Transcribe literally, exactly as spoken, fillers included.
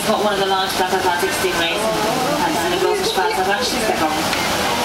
got one of the large black Atlantic stingrays and had some of the Schwarzer Randstücke bekommen.